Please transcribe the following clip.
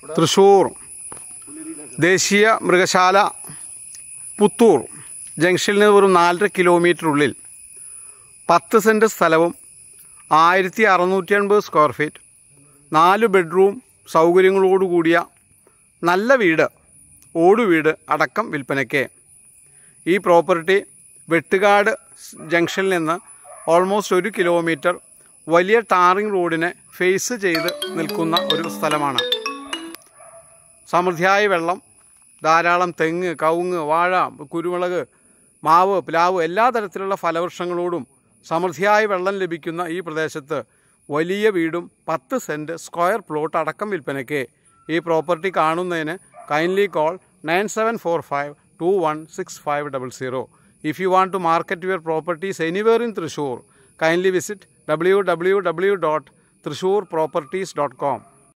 തൃശ്ശൂർ ദേശീയ മൃഗശാല പുത്തൂർ ജംഗ്ഷനിൽ നിന്ന് വെറും 4.5 കിലോമീറ്ററുള്ളിൽ 10 സെൻറ്റ് സ്ഥലവും 1650 സ്ക്വയർ ഫീറ്റ് 4 ബെഡ്റൂം സൗകര്യങ്ങളോടുകൂടിയ നല്ല വീട്, ഓടുവീട് അടക്കം വിൽപ്പനയ്ക്ക്. ഈ പ്രോപ്പർട്ടി വെട്ടുകാട് ജംഗ്ഷനിൽ നിന്ന് ഓൾമോസ്റ്റ് 1 കിലോമീറ്റർ വലിയ ടാറിംഗ് റോഡിനെ ഫേസ് ചെയ്ത് നിൽക്കുന്ന ഒരു സ്ഥലമാണ്. സമൃദ്ധിയായ വെള്ളം, ധാരാളം തെങ്ങ്, കവുങ്ങ്, വാഴ, കുരുമുളക്, മാവ്, പ്ലാവ് എല്ലാ തരത്തിലുള്ള ഫലവൃക്ഷങ്ങളോടും സമൃദ്ധിയായ വെള്ളം ലഭിക്കുന്ന ഈ പ്രദേശത്ത് വലിയ വീടും 10 സെൻറ്റ് സ്ക്വയർ പ്ലോട്ട് അടക്കം വിൽപ്പനയ്ക്ക്. ഈ പ്രോപ്പർട്ടി കാണുന്നതിന് kindly call 9745216500. If you want to market your properties anywhere in Thrissur, kindly visit www.thrissurproperties.com.